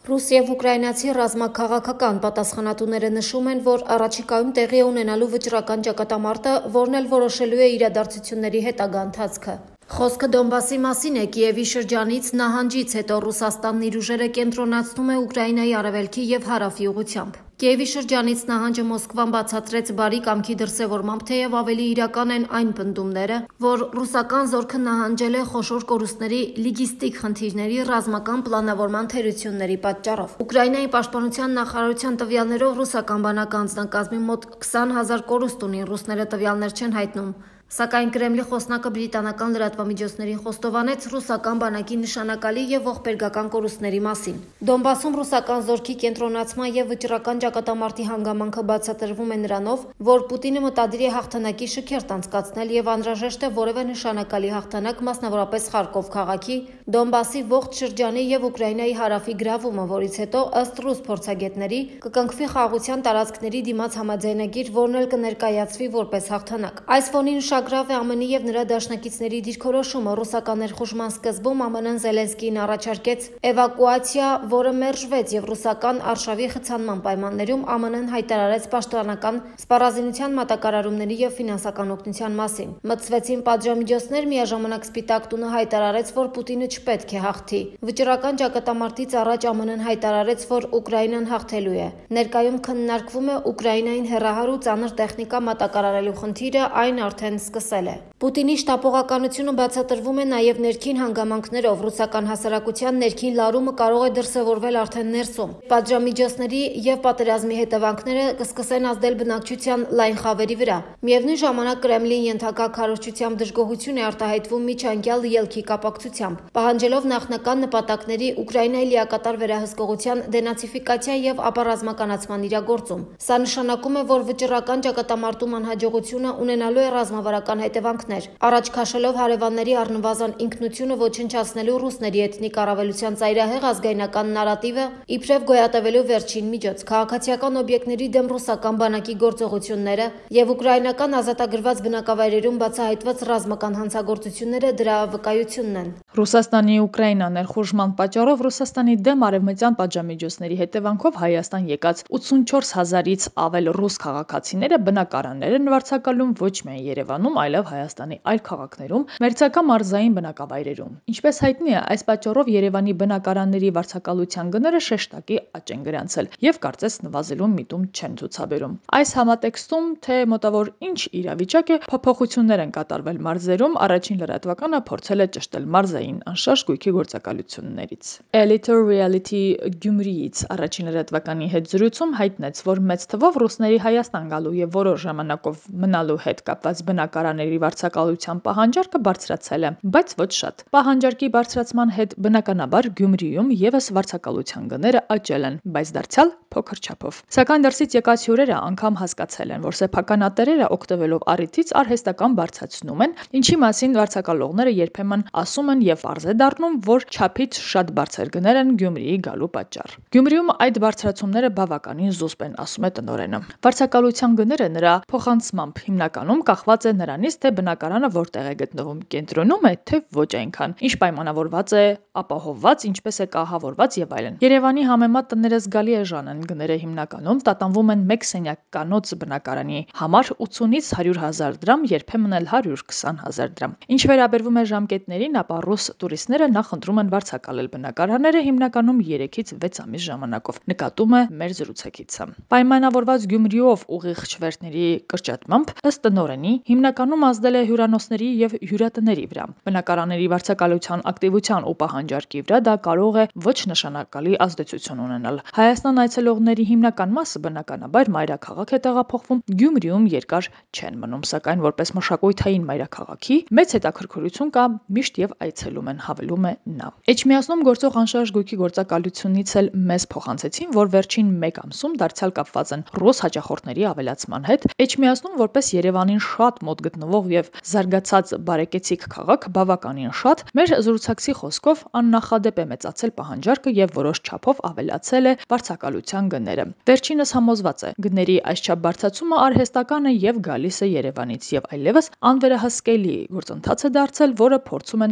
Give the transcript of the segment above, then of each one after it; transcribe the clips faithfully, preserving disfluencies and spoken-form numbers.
Ռուս և ուկրաինացի ռազմաքաղաքական պատասխանատուները նշում են, որ առաջիկայում տեղի է ունենալու վճռական ճակատամարտը, որն էլ որոշելու է իրադարձությունների հետագա ընթացքը։ Խոսքը Դոնբասի մասին է։ Կիևի շրջանից նահանջից հետո Ռուսաստանն իր ուժերը կենտրոնացնում է Ուկրաինայի արևելքի և հարավի ուղղությամբ։ Կիևի շրջանից նահանջը Մոսկվան բացատրեց բարի կամքի դրսևորմամբ, թեև ավելի իրական են այն պնդումները, որ ռուսական զորքը նահանջել է խոշոր կորուստների, լոգիստիկ խնդիրների, ռազմական պլանավորման թերությունների պատճառով։ Ուկրաինայի պաշտպանության նախարարության տվյալներով ռուսական բանակի անձնակազմի մոտ քսան հազար կորուստ ունի, ռուսները տվյալներ չեն հայտնում։ Սակայն Կրեմլի խոսնակը բրիտանական լրատվամիջոցներին խոստովանեց ռուսական բանակի նշանակալի և ողբերգական կորուստների մասին։ Դոնբասում ռուսական զորքի կենտրոնացման և վճռական ճակատամարտի հանգամանքը բացատրվում է նրանով, որ Պուտինը մտադիր է հաղթանակի շքերթ անցկացնել և անհրաժեշտ է որևէ նշանակալի հաղթանակ, մասնավորապես Խարկով քաղաքի, Դոնբասի ողջ շրջանի և Ուկրաինայի հարավի գրավումը, որից հետո, ըստ ռուս փորձագետների, կկնքվի խաղաղության տարածքների դիմաց համաձայնագիր, որն էլ կներկայացվի որպես հաղթանակ։ Այս ֆոնին շագրավ է ԱՄՆ-ի և նրա դաշնակիցների դիրքորոշումը։ Ռուսական ներխուժման սկզբում ԱՄՆ-ն Զելենսկիին առաջարկեց էվակուացիա, որը մերժվեց, և ռուսական արշավի խցանման պայմաններում ԱՄՆ-ն հայտարարեց պաշտպանական սպառազինության մատակարարումների և ֆինանսական օգնության մասին։ Մտցվեցին պատժամիջոցներ, միաժամանակ Սպիտակ տունը հայտարարեց, որ Պուտինը չպետք է հաղթի։ Վճռական ճակատամարտից առաջ ԱՄՆ-ն հայտարարեց, որ Ուկրաինան հաղթելու է։ Ներկայում քննարկվում է Ուկրաինային հեռահար ու ծանր տեխնիկա մատակարարելու խնդիրը, այն արդեն սկսել է։ Պուտինի շտապողականությունը բացատրվում է նաև ներքին հանգամանքներով։ Ռուսական հասարակության ներքին լարումը կարող է դրսևորվել արդեն ներսում։ Պատժամիջոցների և պատերազմի հետևանքները կսկսեն ազդել բնակչության լայն խավերի վրա։ Միևնույն ժամանակ Կրեմլին ենթակա քարոզչությամբ դժգոհություն է արտահայտվում միջանկյալ ելքի կապակցությամբ, պահանջելով նախնական նպատակների Ուկրաինայի լիակատար վերահսկողության, դենացիֆիկացիա և ապառազմականացման իրագործում։ Սա նշանակում է, որ վճռական ճակատամարտում անհաջողությունը ունենալու է ռազմավարական հետևանքներ։ Առաջ քաշելով հարևանների առնվազն ինքնությունը ոչնչացնելու ռուսների էթնիկ առավելության ծայրահեղ ազգայնական նարատիվը իբրև գոյատևելու վերջին միջոց, քաղաքացիական օբյեկտների դեմ ռուսական բանակի գործողությունները և ուկրաինական ազատագրված բնակավայրերում բացահայտված ռազմական հանցագործությունները դրա վկայությունն են։ Ռուսաստանի Ուկրաինա ներխուժման պատճառով Ռուսաստանի դեմ արևմտյան պատժամիջոցների հետևանքով Հայաստան եկած ութսունչորս հազարից ավել ռուս քաղաքացիները բնակարաններ են վարձակալում ոչ միայն Երևանում, այլև Հայաստանի այլ քաղաքներում, մերձակա մարզային բնակավայրերում։ Ինչպես հայտնի է, այս պատճառով Երևանի բնակարանների վարձակալության գները շեշտակի աճ են գրանցել և կարծես նվազելու միտում չեն ցուցաբերում։ Այս համատեքստում, թե մոտավոր ինչ իրավիճակ է, փոփոխություններ են կատարվել մարզերում, առաջին լրատվականը փորձել է ճշտել մարզային անշարժ գույքի գործակալություններից։ Elite Reality Գյումրիից առաջին լրատվականի հետ զրույցում հայտնեց, որ մեծ թվով ռուսների Հայաստան գալու և որոշ ժամանակով մնալու հետ կապված բնակարանների վարձակալության պահանջարկը բարձրացել է, բայց ոչ շատ։ Պահանջարկի բարձրացման հետ բնականաբար Գյումրիում ևս վարձակալության գները աճել են, բայց դարձյալ փոքր չափով։ Սակայն դրսից եկած հյուրերը անգամ հասկացել են, որ սեփականատերերը օգտվելով առիթից արհեստական բարձրացնում են, ինչի մասին վարձակալողները երբեմն ասում են և պարզ է դառնում, որ չափից շատ բարձր գներ են Գյումրիի գալու պատճառ։ Գյումրիում այդ բարձրացումները բավականին զուսպ են, ասում է տնօրենը։ Վարձակալության գները նրա փոխանցմամբ հիմնականում կախված է նրանից, թե բնակարանը որտեղ է գտնվում, կենտրոնում է, թե ոչ այնքան, ինչ պայմանավորված է ապահովված, ինչպես է կահավորված եւ այլն։ Երևանի համեմատ տները զգալի էժան են, գները հիմնականում տատանվում են մեկ սենյակկանոց բնակարանի համար ութսունից հարյուր հազար դրամ, երբեմն էլ հարյուր քսան հազար դրամ։ Ինչ վերաբերվում է ժամկետներին, ապա ռուս տուրիստները նախընտրում են վարձակալել բնակարանները հիմնականում երեքից վեց ամիս ժամանակով, նկատում է մեր զրուցակիցը։ Պայմանավորված Գյումրիով ուղիղ չվերթների կրճատմամբ, ըստ տնօրենի, հիմնականում ազդել է հյուրանոցների եւ հյուրատների վրա։ Բնակարանների վարձակալության ակտիվության ու պահանջարկի վրա դա կարող է ոչ նշանակալի ազդեցություն ունենալ։ Հայաստան այցելողների հիմնական մասը բնականաբար մայրաքաղաք է տեղափոխվում, Գյումրիում երկար չեն մնում, սակայն որպես մշակութային մայրաքաղաքի մեծ հետաքրքրություն կա, միշտ եւ այցելում են, հավելում է նա։ Էջմիածնում գործող անշարժ գույքի գործակալությունից էլ մեզ փոխանցեցին, որ վերջին մեկ ամսում դարձյալ կապված են ռուս հաճախորդների ավելացման հետ։ Էջմիածնում որպես Երևանին շատ մոտ գտնվող եւ զարգացած բարեկեցիկ քաղաք բավականին շատ, մեր զրուցակցի խոսքով աննախադեպ է մեծացել պահանջարկը եւ որոշ չափով ավելացել է վարձակալության գները։ Վերջինս համոզված է, գների այսչափ բարձրացումը արհեստական է եւ գալիս է Երևանից եւ այլևս անվերահսկելի գործընթաց է դարձել, որը փորձում են չկրկնել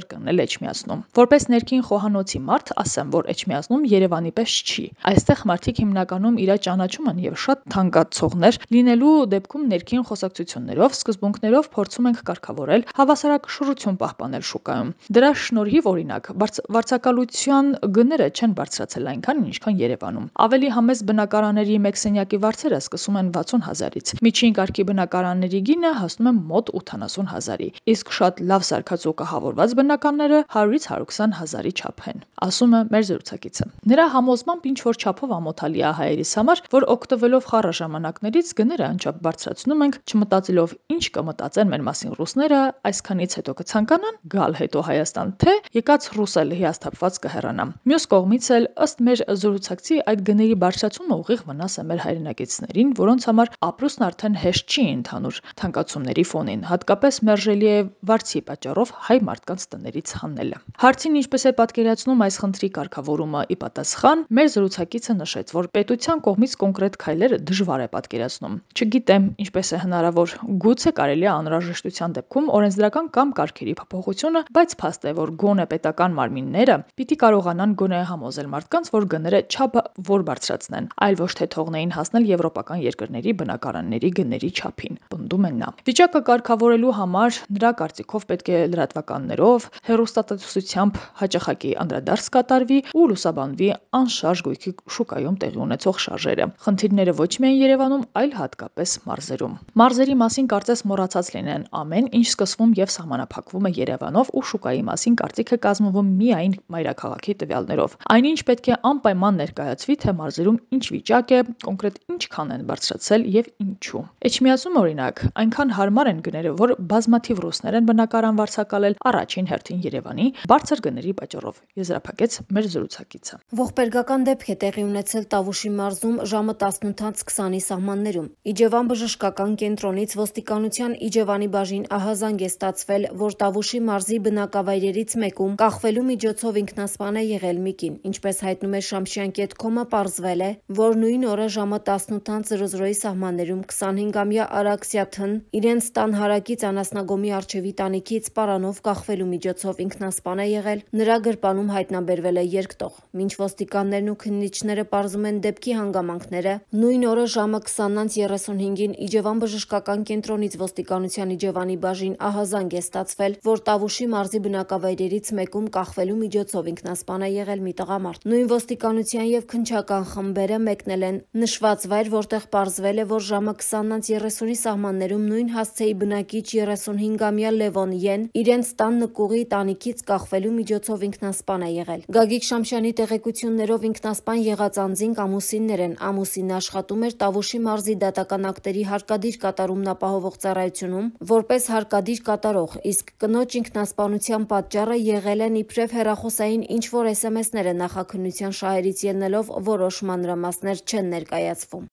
կրկնել Էջմիածնում։ Որպես ներքին խոհանոցի մարդ, ասեմ, որ Էջմիածնում Երևանի պես չի։ Այստեղ մարդիկ հիմնականում իրար ճանաչում են եւ շատ թանկացողներ լինելու դեպքում ներքին խոսակցություններով, սկզբունքներով փորձում ենք կարգավորել հավասարակշռություն պահպանել շուկայում։ Դրա շնորհիվ, օրինակ, վարձակալության գները չեն բարձրացել այնքան, ինչքան Երևանում։ Ավելի համեստ բնակարանների մեկ սենյակի վարձերը սկսում են վաթսուն հազարից։ Միջին կարգի բնակարանների գինը հասնում է մոտ ութանասուն հազարի, իսկ շատ լավ սարքած ու կահավորված բնակարանները հարյուրից հարյուր քսան հազարի չափ են, ասում է մեր զրուցակիցը։ Նրա համոզմամբ ինչ որ չափով ամոթալի է հայերիս համար, որ օգտվելով խառը ժամանակներից գները անչափ բարձրացնում ենք, չմտածելով ինչ կմտածեն մեր մասին ռուսները, այսքանից հետո կցանկանան գալ հետո Հայաստան, թե եկած ռուս էլ հիասթափված կհեռանա։ Մյուս կողմից էլ ըստ մեր զրուցակցի այդ գների բարձրացումը ուղիղ վնաս է մեր հայրենակիցներին, որոնց համար ապրուստն արդեն հեշտ չի ընդհանուր թանկացումների ֆոնին, հատկապես մերժելի է վարձի պատճառով հայ մարդկանց տներից հանելը։ Հարցին ինչպես է պատկերացնում այս խնդրի կարգավորումը ի պատասխան, մեր զրուցակիցը նշեց, որ պետության կողմից կոնկրետ քայլերը դժվար է պատկերացնում։ Չգիտեմ, ինչպես է հնարավոր, գուցե կարելի է անհրաժեշտության դեպքում օրենսդրական կամ կարգերի փոփոխությունը, բայց փաստ է, որ գոնե պետական մարմինները պիտի կարողանան գոնե համոզել մարդկանց, որ գները չափը որ բարձրացնեն, այլ ոչ թե թողնեին հասնել եվրոպական երկրների բնակարանների գների չափին, պնդում է նա։ Վիճակը կարգավորելու համար նրա կարծիքով պետք է լրատվականներով, հեռուստատեսությամբ հաճախակի անդրադարձ կատարվի ու լուսաբանվի անշարժ գույքի շուկայում տեղի ունեցող շարժերը։ Խնդիրները ոչ միայն Երևանում, այլ հատկապես մարզերում։ Մարզերի մասին կարծես մոռացած լինեն, ամեն ինչ սկսվում եւ սահմանափակվում է Երևանով ու շուկայի մասին կարծիք է կազմվում միայն մայրաքաղաքի տվյալներով։ Այնինչ պետք է անպայման ներկայացվի, թե մարզերում ինչ վիճակ է, կոնկրետ ինչքան են բարձրացել եւ ինչու։ Էջմիածնում, օրինակ, այնքան հարմար են գները, որ բազմաթիվ ռուսներ են բնակարան վարձակալել առաջին հերթին Երևանի բարձր գների պատճառով, եզրափակեց մեր զրուցակիցը։ Ողբերգական դեպք է տեղի ունեցել Տավուշի մարզում ժամը տասնութից քսանի սահմաններում։ Իջևան բժշկական կենտրոնից ոստիկանության Իջևանի բաժին ահազանգ է ստացվել, որ Տավուշի մարզի բնակավայրերից մեկում կախվելու միջոցով ինքնասպան է եղել մի կին։ Ինչպես հայտնում է Շամշյան կետ կոմ-ը, պարզվել է, որ նույն օրը ժամը տասնութի սահմաններում քսանհինգամյա Արաքսիա Թ-ն իրենց տան հարակից անասնագոմի առջևի տանիքից պարանով կախվելու միջոցով ինքնասպան է եղել, նրա գրպանում հայտնաբերվել է երկտող։ Մինչ ոստիկաններն ու քննիչները պարզում են դեպքի հանգամանքները, նույն օրը ժամը քսանից երեսունհինգին Իջևան բժշկական կենտրոնից ոստիկանության Իջևանի բաժին ահազանգ է ստացվել, որ Տավուշի մարզի բնակավայրերից մեկում կախվելու միջոցով ինքնասպան է եղել մի տղամարդ։ Նույն ոստիկանության եւ քննչական խմբերը մեկնել են նշված վայր, որտեղ պարզվել է, որ ժամը քսանից երեսունի սահմաններում նույն հասցեի բնակիչ երեսունհինգամյա Լևոն Ե-ն իրենց տան նկուղի տանիքից կախվելու միջոցով ինքնասպան է եղել։ Գագիկ Շամշյանի տեղեկություններով ինքնասպան եղած անձինք ամուսիններ են։ Ամուսինը աշխատում էր Տավուշի մարզի դատական ակտերի հարկադիր կատարումն ապահովող ծառայությունում որպես հարկադիր կատարող, իսկ կնոջ ինքնասպանության պատճառը եղել են իբրև հեռախոսային ինչ-որ էս էմ էսները նախաքննության շահերից ելնելով որոշ մանրամասներ չեն ներկայացվում։